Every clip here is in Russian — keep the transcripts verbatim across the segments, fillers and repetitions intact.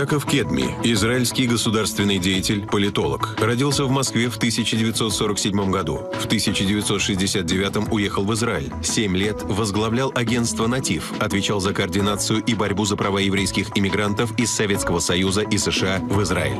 Яков Кедми, израильский государственный деятель, политолог. Родился в Москве в тысяча девятьсот сорок седьмом году. В тысяча девятьсот шестьдесят девятом уехал в Израиль. Семь лет возглавлял агентство «Натив», отвечал за координацию и борьбу за права еврейских иммигрантов из Советского Союза и США в Израиль.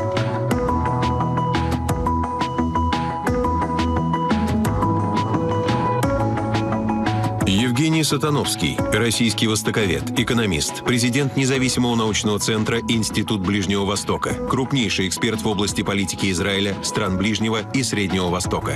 Евгений Сатановский, российский востоковед, экономист, президент независимого научного центра «Институт Ближнего Востока», крупнейший эксперт в области политики Израиля, стран Ближнего и Среднего Востока.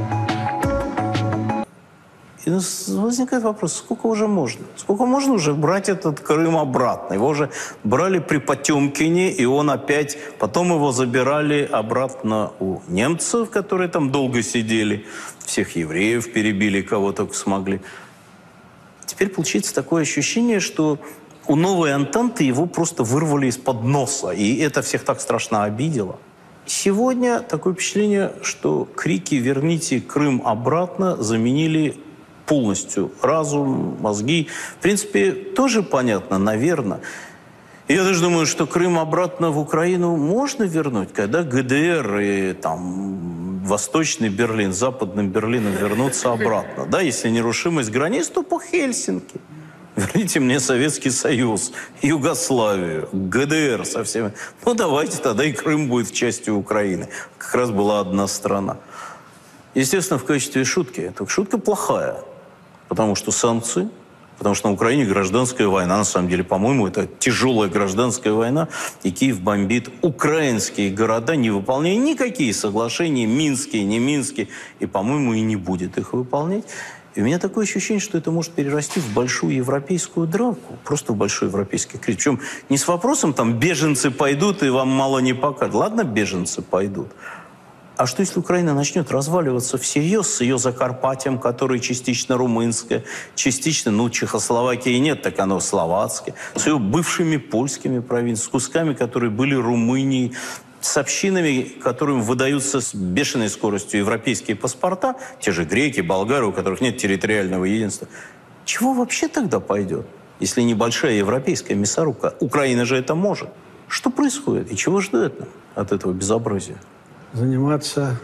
И возникает вопрос, сколько уже можно? Сколько можно уже брать этот Крым обратно? Его уже брали при Потемкине, и он опять... Потом его забирали обратно у немцев, которые там долго сидели. Всех евреев перебили, кого только смогли. Теперь получается такое ощущение, что у новой Антанты его просто вырвали из-под носа. И это всех так страшно обидело. Сегодня такое впечатление, что крики «верните Крым обратно» заменили полностью разум, мозги. В принципе, тоже понятно, наверное. Я даже думаю, что Крым обратно в Украину можно вернуть, когда ГДР и там Восточный Берлин, Западным Берлином вернутся обратно. Да, если нерушимость границ, то по Хельсинки. Верните мне Советский Союз, Югославию, ГДР со всеми. Ну, давайте тогда и Крым будет частью Украины. Как раз была одна страна. Естественно, в качестве шутки. Это шутка плохая, потому что санкции, потому что на Украине гражданская война. На самом деле, по-моему, это тяжелая гражданская война. И Киев бомбит украинские города, не выполняя никакие соглашения, минские, не минские. И, по-моему, и не будет их выполнять. И у меня такое ощущение, что это может перерасти в большую европейскую драку. Просто в большой европейский кризис. Причем не с вопросом, там, беженцы пойдут и вам мало не покажут. Ладно, беженцы пойдут. А что, если Украина начнет разваливаться всерьез с ее Закарпатьем, которое частично румынское, частично, ну, Чехословакии нет, так оно словацкое, с ее бывшими польскими провинциями, с кусками, которые были Румынией, с общинами, которым выдаются с бешеной скоростью европейские паспорта, те же греки, болгары, у которых нет территориального единства. Чего вообще тогда пойдет, если небольшая европейская мясорубка? Украина же это может. Что происходит и чего ждет нам от этого безобразия? Заниматься,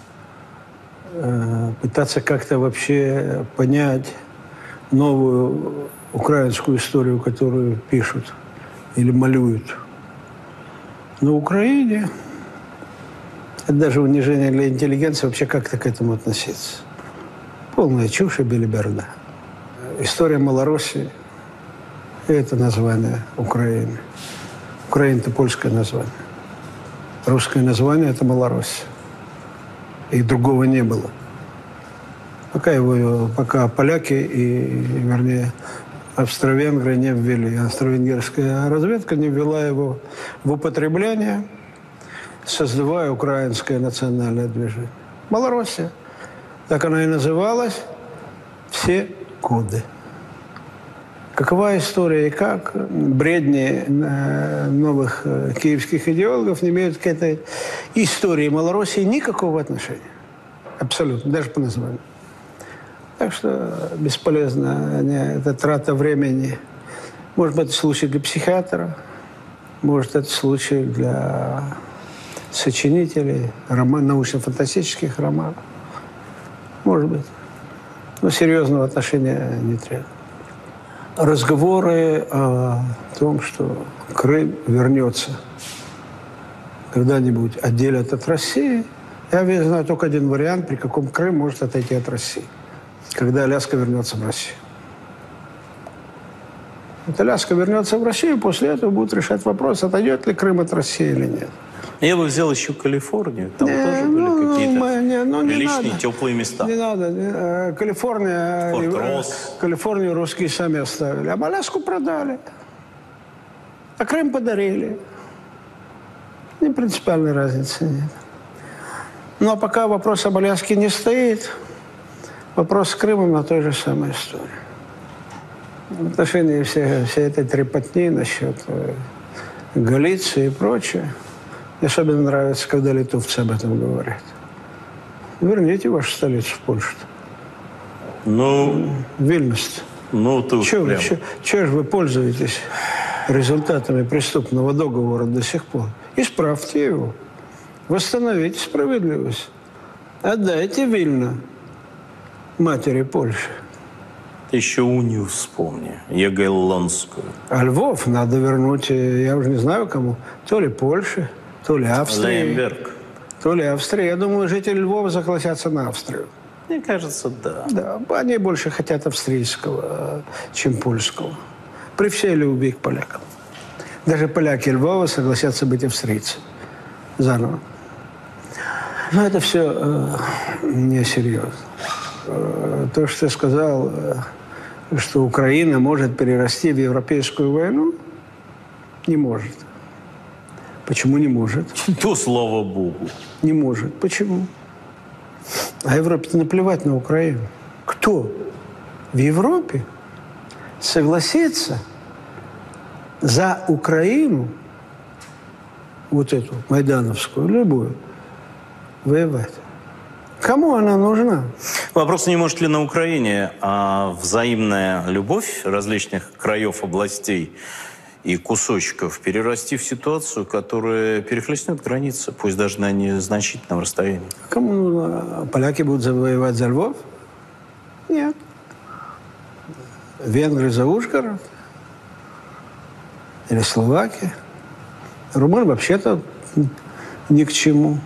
э, пытаться как-то вообще понять новую украинскую историю, которую пишут или малюют. На Украине это даже унижение для интеллигенции вообще как-то к этому относиться. Полная чушь и белиберда. История Малороссии – это название Украины. Украина – это польское название. Русское название – это Малороссия. И другого не было. Пока, его, пока поляки, и, вернее, австро-венгры не ввели, австро-венгерская разведка не ввела его в употребление, создавая украинское национальное движение. Малороссия. Так она и называлась все годы. Какова история и как бредни новых киевских идеологов не имеют к этой истории Малороссии никакого отношения. Абсолютно, даже по названию. Так что бесполезно, это трата времени. Может быть, это случай для психиатра, может, это случай для сочинителей роман, научно-фантастических романов. Может быть. Но серьезного отношения не требует. Разговоры о том, что Крым вернется когда-нибудь, отделят от России. Я знаю только один вариант, при каком Крым может отойти от России. Когда Аляска вернется в Россию. Вот Аляска вернется в Россию, после этого будут решать вопрос, отойдет ли Крым от России или нет. Я бы взял еще Калифорнию. Там не, тоже были ну, какие-то ну, приличные, надо. Теплые места. Не надо. Не, Калифорния, Форт-Росс. Калифорнию русские сами оставили. А Аляску продали. А Крым подарили. Не принципиальной разницы нет. Но пока вопрос об Аляске не стоит, вопрос с Крымом на той же самой истории. В отношении всей, всей этой трепотни насчет Галиции и прочее, мне особенно нравится, когда литовцы об этом говорят. Верните вашу столицу в Польшу. Ну, Вильнюс. Ну, ты уж прямо. Чего же вы пользуетесь результатами преступного договора до сих пор. Исправьте его. Восстановите справедливость. Отдайте Вильно матери Польши. Еще унию вспомни, Ягеллонскую. А Львов надо вернуть, я уже не знаю кому, то ли Польше, то ли Австрии. Леймберг. То ли Австрии. Я думаю, жители Львова согласятся на Австрию. Мне кажется, да. Да, они больше хотят австрийского, чем польского. При всей любви к полякам. Даже поляки Львова согласятся быть австрийцами. Заново. Но это все э, несерьезно. Э, то, что ты сказал, э, что Украина может перерасти в европейскую войну, не может. Почему не может? То слава Богу. Не может. Почему? А Европе-то наплевать на Украину. Кто в Европе согласится за Украину, вот эту майдановскую, любую, воевать? Кому она нужна? Вопрос не может ли на Украине, а взаимная любовь различных краев, областей и кусочков перерасти в ситуацию, которая перехлестнет границы, пусть даже на незначительном расстоянии. Кому нужно? Поляки будут завоевать за Львов? Нет. Венгры за Ужгород? Или Словакия? Румын вообще-то ни к чему.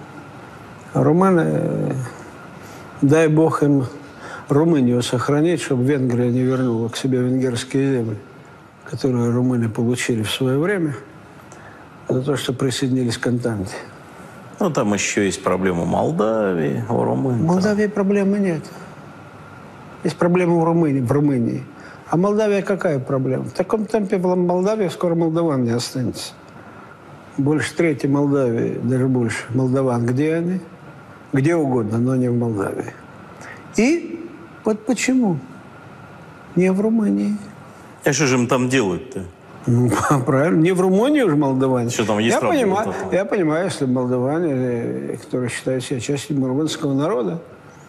Румыны, дай бог им Румынию сохранить, чтобы Венгрия не вернула к себе венгерские земли, которые румыны получили в свое время за то, что присоединились к Антанте. Ну, там еще есть проблема Молдавии, у Румын. В Молдавии проблемы нет. Есть проблемы в Румынии, в Румынии. А Молдавия какая проблема? В таком темпе в Молдавии скоро молдаван не останется. Больше трети Молдавии, даже больше молдаван. Где они? Где угодно, но не в Молдавии. И вот почему не в Румынии? А что же им там делают-то? Ну, правильно. Не в Румынии уже молдаване. Что там есть я, проблема, понимаю, я понимаю, если молдаване, которые считают себя частью румынского народа,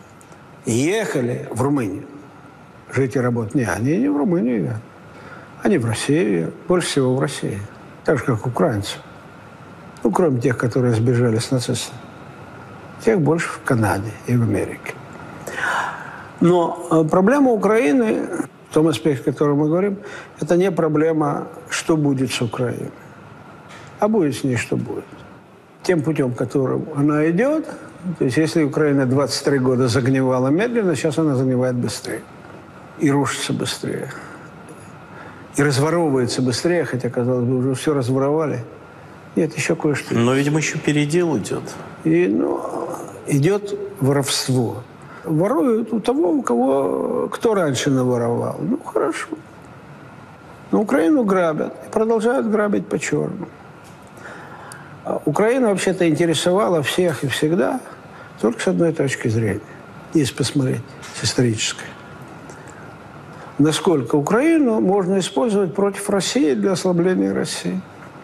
ехали в Румынию жить и работать. Не, они не в Румынию. Они в России. Больше всего в России. Так же, как украинцы. Ну, кроме тех, которые сбежали с нацистами. Тех больше в Канаде и в Америке. Но э, проблема Украины, в том аспекте, о котором мы говорим, это не проблема, что будет с Украиной, а будет с ней, что будет. Тем путем, которым она идет, то есть если Украина двадцать три года загнивала медленно, сейчас она загнивает быстрее. И рушится быстрее. И разворовывается быстрее, хотя, казалось бы, уже все разворовали. Нет, еще кое-что. Но, видимо, еще передел идет. И, ну, идет воровство. Воруют у того, у кого, кто раньше наворовал. Ну, хорошо. Но Украину грабят. И продолжают грабить по-черному. А Украина вообще-то интересовала всех и всегда только с одной точки зрения. Если посмотреть, с исторической. Насколько Украину можно использовать против России для ослабления России.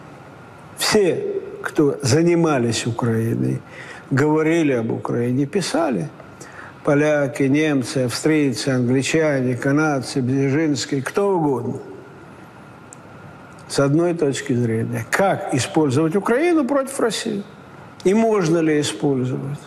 Все, кто занимались Украиной, говорили об Украине, писали. Поляки, немцы, австрийцы, англичане, канадцы, Бзежинский, кто угодно. С одной точки зрения. Как использовать Украину против России? И можно ли использовать?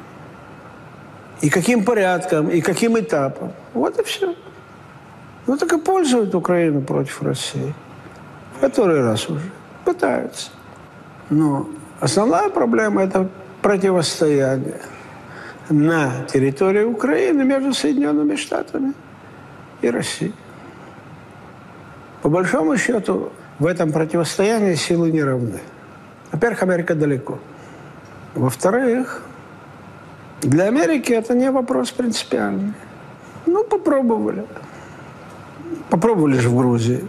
И каким порядком, и каким этапом? Вот и все. Ну так и пользуют Украину против России. В который раз уже. Пытаются. Но основная проблема – это противостояние на территории Украины между Соединенными Штатами и Россией. По большому счету, в этом противостоянии силы не равны. Во-первых, Америка далеко. Во-вторых, для Америки это не вопрос принципиальный. Ну, попробовали. Попробовали же в Грузии.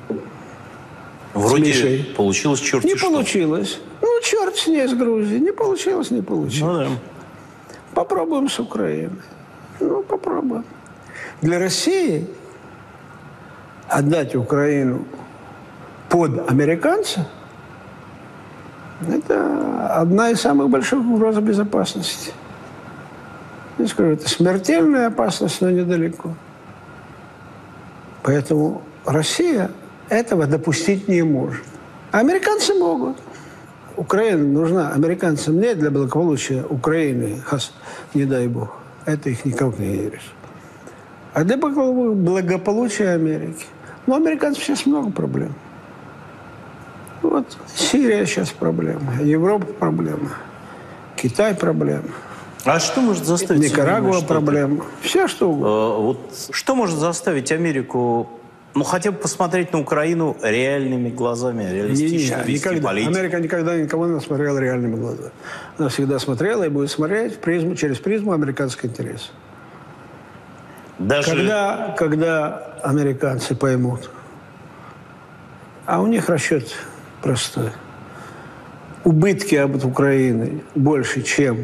Вроде получилось черти Не что. получилось. Ну, черт с ней, с Грузией. Не получилось, не получилось. Ну, да. Попробуем с Украиной. Ну, попробуем. Для России отдать Украину под американцев – это одна из самых больших угроз безопасности. Я скажу, это смертельная опасность, но недалеко. Поэтому Россия этого допустить не может. А американцы могут. Украина нужна американцам не для благополучия Украины, не дай бог. Это их никак не решит. А для благополучия Америки. Но у американцев сейчас много проблем. Вот Сирия сейчас проблема, Европа проблема, Китай проблема. А что может заставить... Никарагуа проблема. Все что угодно. А, вот что может заставить Америку, ну, хотя бы посмотреть на Украину реальными глазами, реалистично не, не, вести никогда. политику? Америка никогда никого не смотрела реальными глазами. Она всегда смотрела и будет смотреть в призму, через призму американского интереса. Даже... Когда, когда американцы поймут, а у них расчет простой. Убытки от Украины больше, чем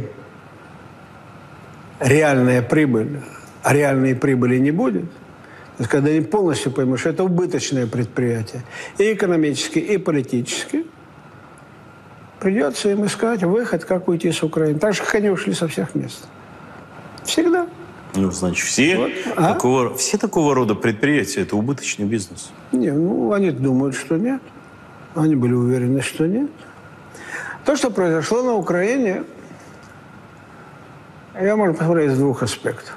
реальная прибыль, а реальной прибыли не будет. То есть, когда они полностью поймут, что это убыточное предприятие, и экономически, и политически, придется им искать выход, как уйти с Украины. Так же, как они ушли со всех мест. Всегда. Ну, значит, все, вот. а? такого, все такого рода предприятия – это убыточный бизнес. Не, ну, они думают, что нет. Они были уверены, что нет. То, что произошло на Украине, я могу посмотреть с двух аспектов.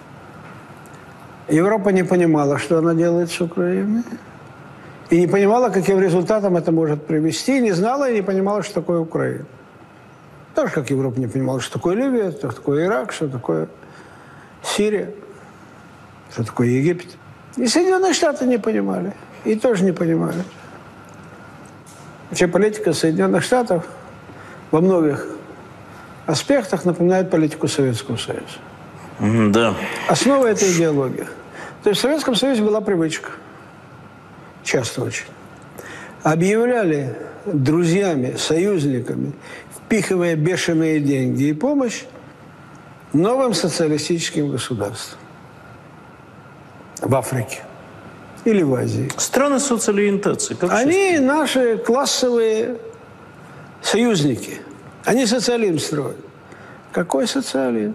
Европа не понимала, что она делает с Украиной. И не понимала, каким результатом это может привести. И не знала и не понимала, что такое Украина. Так же, как Европа не понимала, что такое Ливия, что такое Ирак, что такое Сирия, что такое Египет. И Соединенные Штаты не понимали. И тоже не понимали. Вообще политика Соединенных Штатов во многих аспектах напоминает политику Советского Союза. Mm, да. Основа этой идеологии. То есть в Советском Союзе была привычка. Часто очень. Объявляли друзьями, союзниками, впихивая бешеные деньги и помощь новым социалистическим государствам. В Африке. Или в Азии. Страны социалиентации. Как Они сейчас? наши классовые союзники. Они социализм строят. Какой социализм?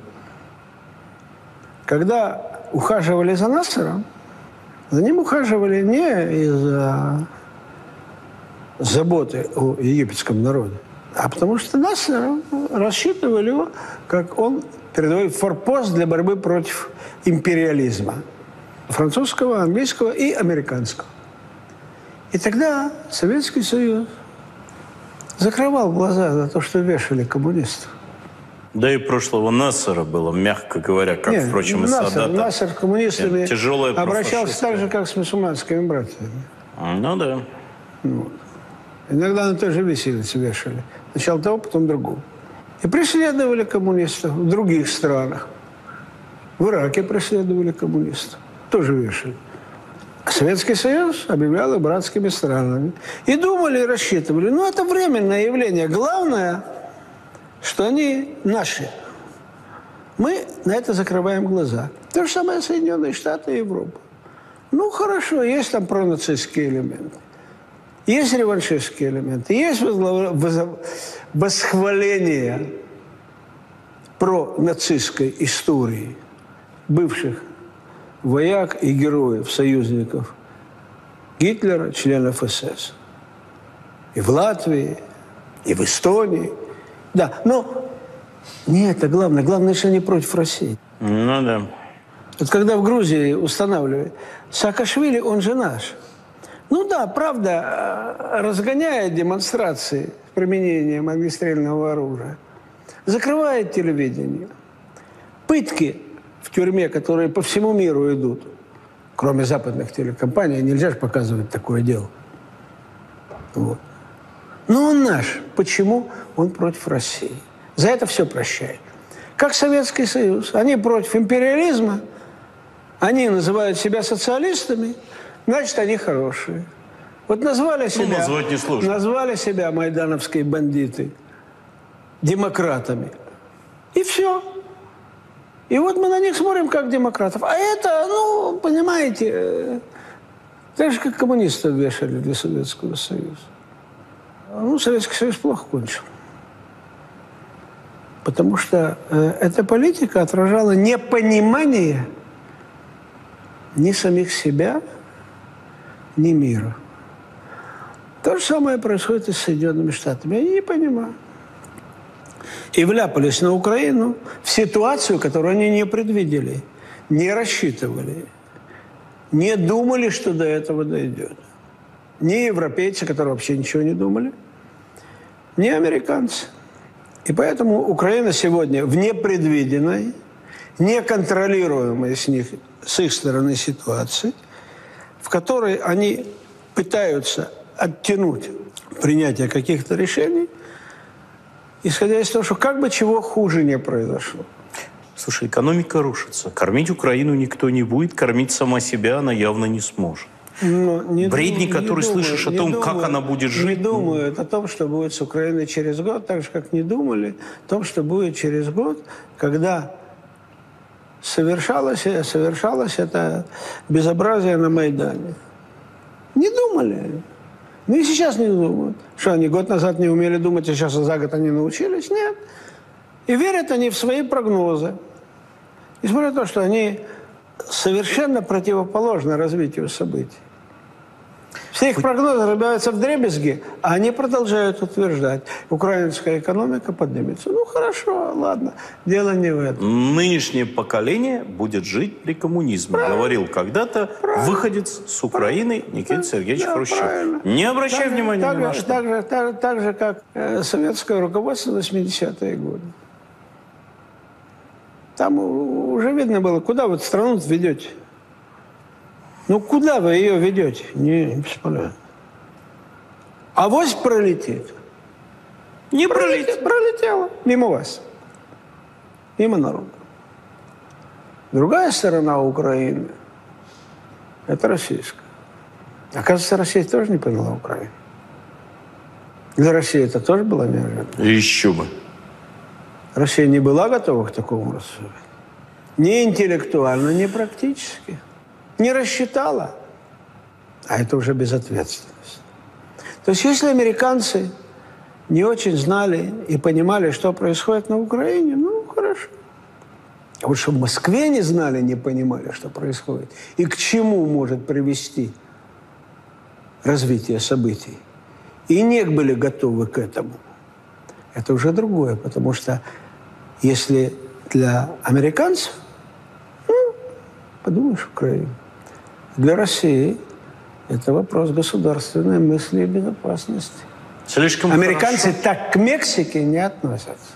Когда ухаживали за Нассером, за ним ухаживали не из-за заботы о египетском народе, а потому что Нассера рассчитывали его, как он передовой форпост для борьбы против империализма. Французского, английского и американского. И тогда Советский Союз закрывал глаза за то, что вешали коммунистов. Да и прошлого Нассера было, мягко говоря, как, Нет, впрочем, и Нассер, Садата. Нассер с коммунистами обращался так же, как с мусульманскими братьями. Ну да. Вот. Иногда на той же виселице вешали. Сначала того, потом другого. И преследовали коммунистов в других странах. В Ираке преследовали коммунистов. Тоже вешали. А Советский Союз объявлял их братскими странами. И думали, и рассчитывали. Ну, это временное явление. Главное, что они наши. Мы на это закрываем глаза. То же самое Соединенные Штаты и Европа. Ну, хорошо, есть там пронацистские элементы. Есть реваншистские элементы. Есть восхваление пронацистской истории бывших вояк и героев, союзников Гитлера, членов эс эс. И в Латвии, и в Эстонии. Да, но не это главное. Главное, что они против России. Ну да. Вот когда в Грузии устанавливали, Саакашвили, он же наш. Ну да, правда, разгоняет демонстрации с применением огнестрельного оружия, закрывает телевидение. Пытки в тюрьме, которые по всему миру идут, кроме западных телекомпаний, нельзя же показывать такое дело. Вот. Но он наш. Почему? Он против России. За это все прощает. Как Советский Союз. Они против империализма, они называют себя социалистами, значит, они хорошие. Вот назвали себя, ну, назвать несложно. Назвали себя майдановские бандиты демократами. И все. И вот мы на них смотрим, как демократов. А это, ну, понимаете, так же, как коммунистов вешали для Советского Союза. Ну, Советский Союз плохо кончил. Потому что э, эта политика отражала непонимание ни самих себя, ни мира. То же самое происходит и с Соединенными Штатами. Я не понимаю. И вляпались на Украину в ситуацию, которую они не предвидели, не рассчитывали, не думали, что до этого дойдет. Ни европейцы, которые вообще ничего не думали, ни американцы. И поэтому Украина сегодня в непредвиденной, неконтролируемой с них, с их стороны ситуации, в которой они пытаются оттянуть принятие каких-то решений, исходя из того, что как бы чего хуже не произошло. Слушай, экономика рушится. Кормить Украину никто не будет, кормить сама себя она явно не сможет. Но не Бредни, дум, которые не слышишь думаю, о том, думаю, как она будет жить. Не думают о том, что будет с Украиной через год, так же, как не думали о том, что будет через год, когда совершалось, совершалось это безобразие на Майдане. Не думали. Ну и сейчас не думают. Что, они год назад не умели думать, а сейчас за год они научились? Нет. И верят они в свои прогнозы. Несмотря на то, что они совершенно противоположны развитию событий. Все их прогнозы разбиваются вдребезги, а они продолжают утверждать, украинская экономика поднимется. Ну, хорошо, ладно, дело не в этом. Нынешнее поколение будет жить при коммунизме. Правильно. Говорил когда-то выходец с Украины правильно. Никита Сергеевич да, Хрущев. Правильно. Не обращай так, внимания так, на что. Так же, так, так же, как э, советское руководство в восьмидесятые годы. Там уже видно было, куда вы страну ведете. Ну, куда вы ее ведете? Не, не представляю. Авось пролетит. Не пролетит. Пролетела. Мимо вас. Мимо народа. Другая сторона Украины – это российская. Оказывается, Россия тоже не поняла Украину. Для России это тоже было неожиданно. Еще бы. Россия не была готова к такому рассуждению. Ни интеллектуально, ни практически. Не рассчитала. А это уже безответственность. То есть если американцы не очень знали и понимали, что происходит на Украине, ну, хорошо. А вот что в Москве не знали, не понимали, что происходит, и к чему может привести развитие событий, и не были готовы к этому, это уже другое. Потому что если для американцев, ну, подумаешь, Украина, для России это вопрос государственной мысли и безопасности. Слишком Американцы хорошо. так к Мексике не относятся.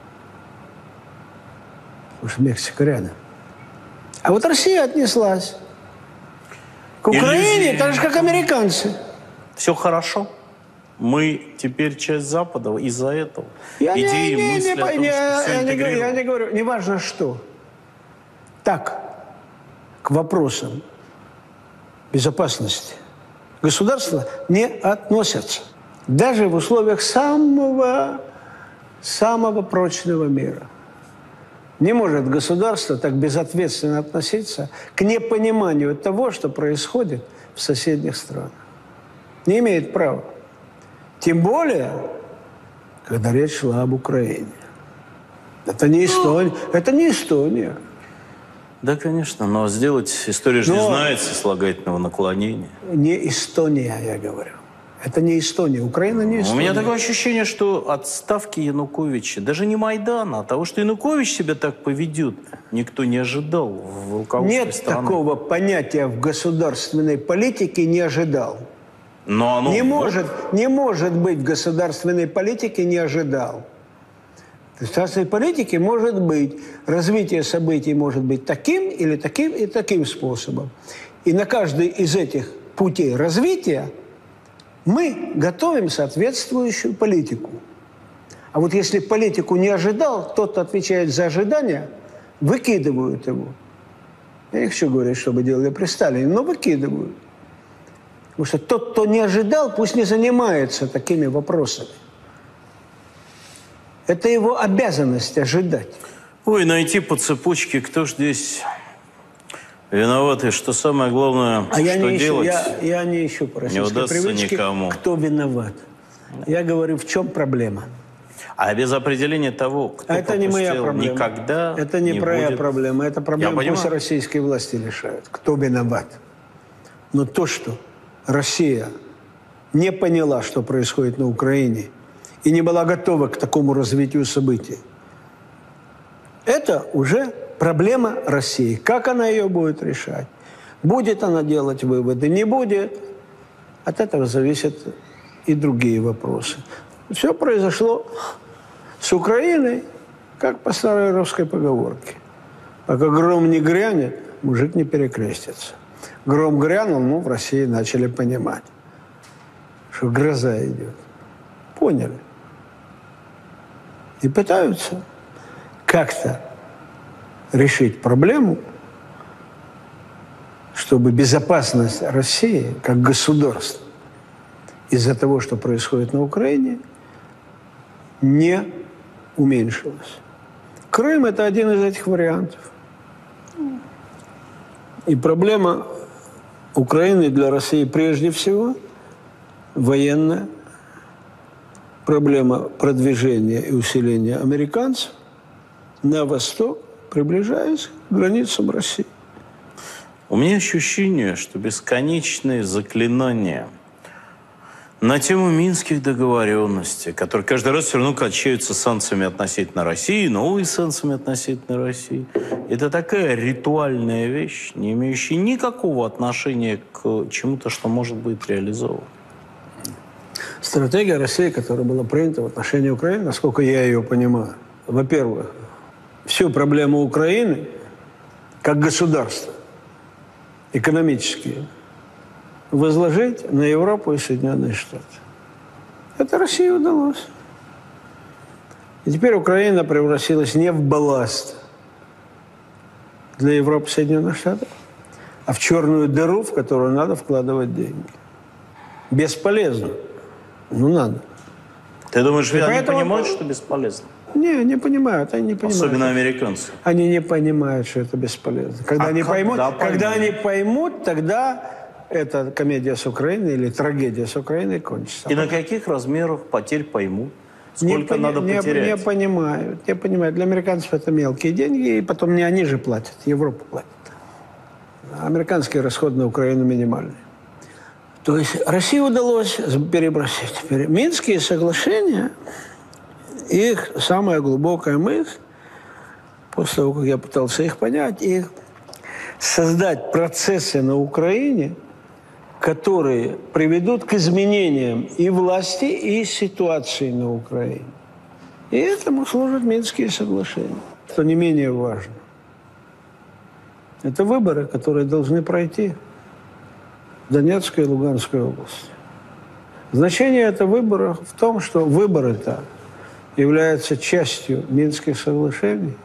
Потому что Мексика рядом. А вот Россия отнеслась к Украине Иллюзии. Так же, как американцы. Все хорошо. Мы теперь часть Запада из-за этого. Я Идеи, не, не, мысли не, о том, не, что я, все не говорю, я не говорю, не важно что. Так, к вопросам безопасности государства не относятся. Даже в условиях самого, самого прочного мира. Не может государство так безответственно относиться к непониманию того, что происходит в соседних странах. Не имеет права. Тем более, когда речь шла об Украине. Это не Эстония. Это не Эстония. Да, конечно, но сделать историю же но не знает сослагательного наклонения. Не Эстония, я говорю. Это не Эстония. Украина не Эстония. У меня такое ощущение, что от ставки Януковича, даже не Майдана, а того, что Янукович себя так поведет, никто не ожидал в руководстве Нет страны. такого понятия в государственной политике «не ожидал». Но оно не, вот... может, не может быть в государственной политике «не ожидал». В государственной политике может быть, развитие событий может быть таким или таким и таким способом. И на каждый из этих путей развития мы готовим соответствующую политику. А вот если политику не ожидал, тот, кто отвечает за ожидания, выкидывают его. Я не хочу говорить, чтобы делали при Сталине, но выкидывают. Потому что тот, кто не ожидал, пусть не занимается такими вопросами. Это его обязанность ожидать. Ой, найти по цепочке, кто ж здесь виноват, и что самое главное, а что я не делать, ищу, я, я не ищу по российской привычке, никому. Кто виноват. Я говорю, в чем проблема. А без определения того, кто а это не моя проблема. Никогда это не, не моя будет... проблема. Это проблема, пусть российские власти решают. Кто виноват. Но то, что Россия не поняла, что происходит на Украине, и не была готова к такому развитию событий, это уже проблема России. Как она ее будет решать? Будет она делать выводы, не будет? От этого зависят и другие вопросы. Все произошло с Украиной, как по старой русской поговорке. Пока гром не грянет, мужик не перекрестится. Гром грянул, ну, в России начали понимать, что гроза идет. Поняли. И пытаются как-то решить проблему, чтобы безопасность России как государства из-за того, что происходит на Украине, не уменьшилась. Крым – это один из этих вариантов. И проблема Украины для России прежде всего военная, проблема продвижения и усиления американцев на восток, приближаясь к границам России. У меня ощущение, что бесконечные заклинания на тему минских договоренностей, которые каждый раз все равно качаются санкциями относительно России, новые санкциями относительно России, это такая ритуальная вещь, не имеющая никакого отношения к чему-то, что может быть реализовано. Стратегия России, которая была принята в отношении Украины, насколько я ее понимаю, во-первых, всю проблему Украины как государства, экономические, возложить на Европу и Соединенные Штаты. Это России удалось. И теперь Украина превратилась не в балласт для Европы и Соединенных Штатов, а в черную дыру, в которую надо вкладывать деньги. Бесполезно. Ну, надо. Ты думаешь, и они поэтому... понимают, что бесполезно? Не, не понимают, они не понимают. Особенно американцы. Они не понимают, что это бесполезно. Когда, а они, поймут, поймут? когда они поймут, тогда эта комедия с Украиной или трагедия с Украиной кончится. И на каких размерах потерь поймут? Сколько не, надо не, потерять? Не понимают, не понимают. Для американцев это мелкие деньги, и потом не они же платят, Европа платит. Американские расходы на Украину минимальные. То есть России удалось перебросить. Минские соглашения, их самая глубокая мысль, после того, как я пытался их понять, их создать процессы на Украине, которые приведут к изменениям и власти, и ситуации на Украине. И этому служат Минские соглашения. Что не менее важно. Это выборы, которые должны пройти в Донецкой и Луганской области. Значение этого выбора в том, что выборы-то являются частью Минских соглашений,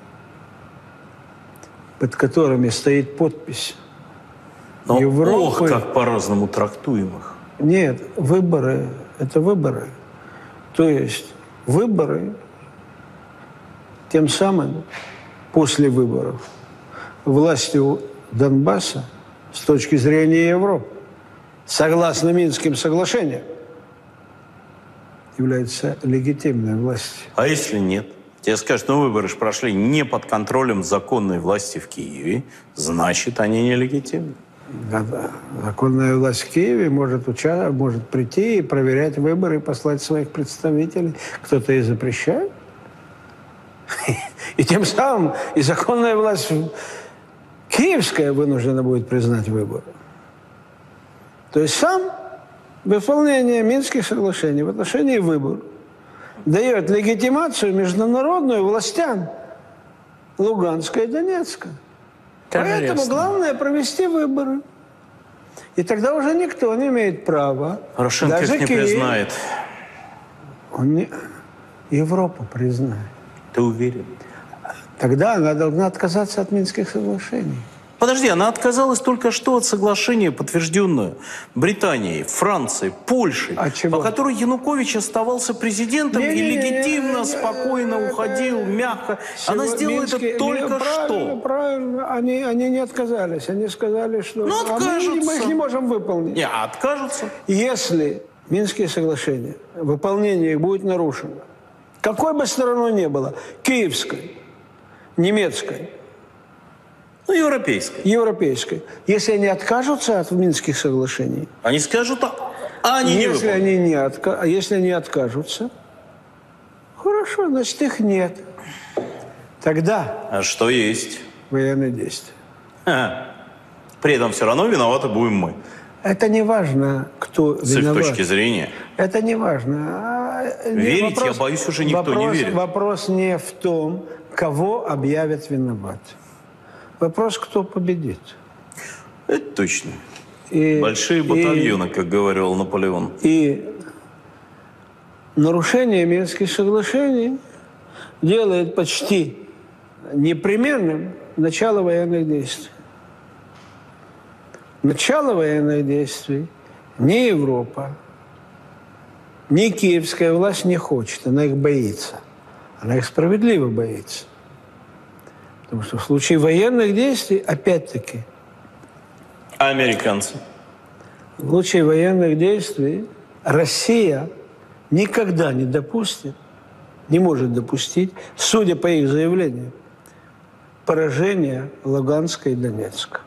под которыми стоит подпись Но Европы. Ох, как по-разному трактуем их. Нет, выборы – это выборы. То есть выборы, тем самым после выборов, властью Донбасса с точки зрения Европы, согласно Минским соглашениям, является легитимной властью. А если нет? Тебе скажут, ну выборы же прошли не под контролем законной власти в Киеве, значит, они нелегитимны. Да-да. Законная власть в Киеве может, уча... может прийти и проверять выборы, и послать своих представителей. Кто-то и запрещает. И тем самым и законная власть киевская вынуждена будет признать выборы. То есть сам выполнение Минских соглашений в отношении выборов дает легитимацию международную властям Луганска и Донецка. Конечно. Поэтому главное провести выборы. И тогда уже никто не имеет права. Порошенко их не Киев, признает. Он не... Европа признает. Ты уверен? Тогда она должна отказаться от Минских соглашений. Подожди, она отказалась только что от соглашения, подтвержденного Британией, Францией, Польшей, а по которой Янукович оставался президентом не, и не, легитимно, не, не, спокойно не, уходил, мягко. Она сделала Минские... это только не, правильно, что. Правильно, они, они не отказались. Они сказали, что ну, а мы, мы их не можем выполнить. Не, откажутся. Если Минские соглашения, выполнение их будет нарушено, какой бы стороной ни было, киевской, немецкой, ну, европейской. Европейской. Если они откажутся от Минских соглашений, они скажут, а, А они не если выполнят. они не отка... а если они откажутся, хорошо, значит, их нет. Тогда А что есть? военные действия. Ха. При этом все равно виноваты будем мы. Это не важно, кто С их виноват. точки зрения. Это не важно. А, не- Верить, я боюсь, уже никто не вопрос, верит. Вопрос не в том, кого объявят виноват. Вопрос, кто победит. Это точно. И, Большие батальоны, как говорил Наполеон. И нарушение Минских соглашений делает почти непременным начало военных действий. Начало военных действий ни Европа, ни киевская власть не хочет, она их боится. Она их справедливо боится. Потому что в случае военных действий, опять-таки, А американцы? в случае военных действий Россия никогда не допустит, не может допустить, судя по их заявлению, поражения Луганска и Донецка.